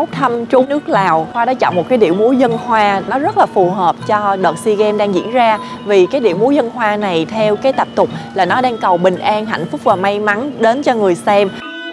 bốc thăm Trung nước Lào. Khoa đã chọn một cái điệu múa dân hoa, nó rất là phù hợp cho đợt SEA Games đang diễn ra. Vì cái điệu múa dân hoa này theo cái tập tục là nó đang cầu bình an, hạnh phúc và may mắn đến cho người xem.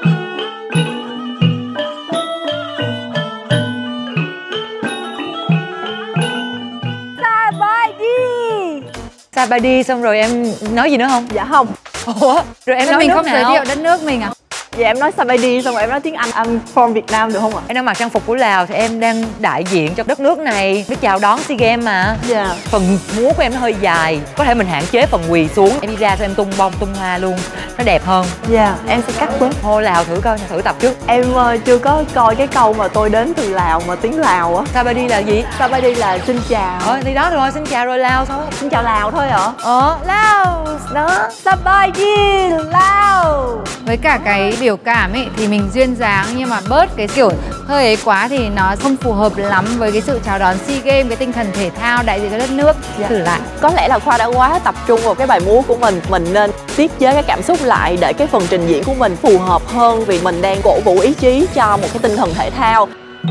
Sabadi xong rồi em nói gì nữa không? Dạ không. Ủa? Rồi em nói mình nước không giới nào? thiệu đất nước mình à? Dạ em nói Sabadi xong rồi em nói tiếng Anh. I'm from Việt Nam được không ạ? Em đang mặc trang phục của Lào thì em đang đại diện cho đất nước này để chào đón SEA Games mà. Dạ. Phần múa của em nó hơi dài, có thể mình hạn chế phần quỳ xuống. Em đi ra xong em tung bông tung hoa luôn, nó đẹp hơn. Dạ em sẽ cắt bớt. Hô Lào thử coi, thử tập trước. Em chưa có coi cái câu mà tôi đến từ Lào mà tiếng Lào á. Sabadi là gì? Sabadi là xin chào. Thì đó rồi, xin chào rồi Lào thôi. Xin chào Lào thôi hả? Lào đó. Sabadi Lào. Với cả cái biểu cảm ấy thì mình duyên dáng nhưng mà bớt cái kiểu hơi ấy quá thì nó không phù hợp lắm với cái sự chào đón SEA Games, cái tinh thần thể thao đại diện cho đất nước. Thử lại. Có lẽ là Khoa đã quá tập trung vào cái bài múa của mình nên tiết chế cái cảm xúc lại để cái phần trình diễn của mình phù hợp hơn, vì mình đang cổ vũ ý chí cho một cái tinh thần thể thao.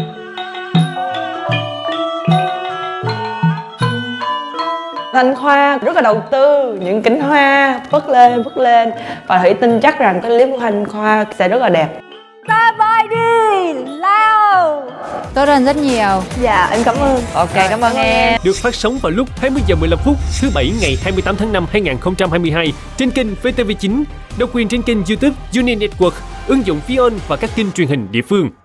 Thanh Khoa rất là đầu tư những cánh hoa vất lên và Thủy tin chắc rằng cái clip của Thanh Khoa sẽ rất là đẹp. Sabadi Lào. Tốt hơn rất nhiều. Dạ em cảm ơn. Ok, cảm ơn em. Được phát sóng vào lúc 20:15 thứ Bảy ngày 28 tháng 5 2022 trên kênh VTV9, độc quyền trên kênh YouTube Uni Network, ứng dụng Vion và các kênh truyền hình địa phương.